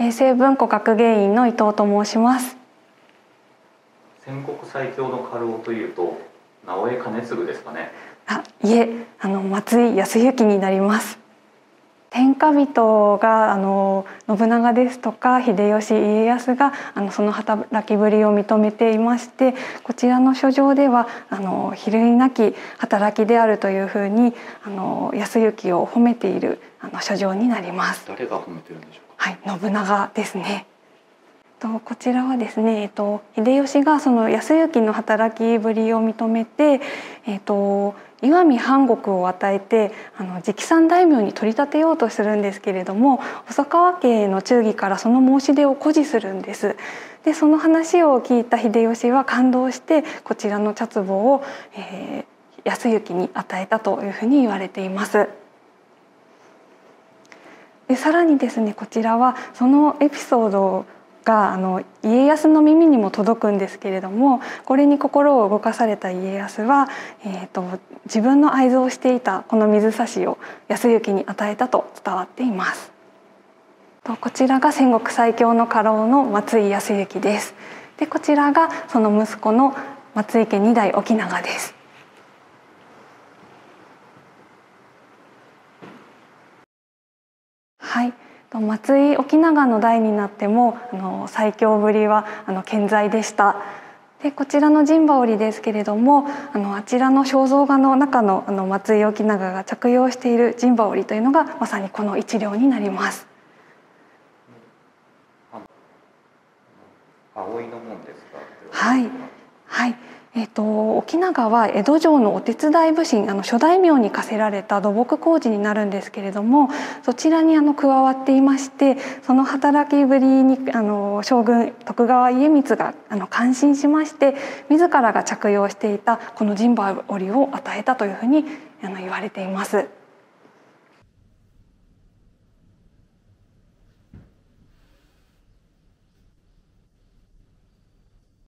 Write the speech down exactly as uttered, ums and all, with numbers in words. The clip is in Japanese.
平成文庫学芸員の伊藤と申します。 戦国最強の家老というと直江兼続ですかね。 あ、いえ、あの松井康行になります。天下人があの信長ですとか秀吉、家康があのその働きぶりを認めていまして、こちらの書状ではあの比類なき働きであるというふうにあの康行を褒めているあの書状になります。 誰が褒めてるんでしょうか。 はい、信長ですね。とこちらはですね、えっと、秀吉がその康行の働きぶりを認めて、えっと、石見半国を与えてあの直参大名に取り立てようとするんですけれども、細川家の忠義からその申し出を固辞するんです。でその話を聞いた秀吉は感動してこちらの茶壺を、えー、康行に与えたというふうに言われています。でさらにですね、こちらはそのエピソードがあの家康の耳にも届くんですけれども、これに心を動かされた家康は、えー、と自分の愛蔵していたこの水差しを康行に与えたと伝わっています。とこちらが戦国最強の家老の松井康行です。でこちらがその息子の松井家二代沖長です。はい、松井沖長の代になってもあの最強ぶりはあの健在でした。でこちらの陣羽織ですけれども、あのあちらの肖像画の中のあの松井沖長が着用している陣羽織というのがまさにこの一両になります。 葵の門ですか。 はいはい。えー、と沖長は江戸城のお手伝い武神、あの諸大名に課せられた土木工事になるんですけれども、そちらにあの加わっていまして、その働きぶりにあの将軍徳川家光があの感心しまして、自らが着用していたこの陣羽織を与えたというふうにあの言われています。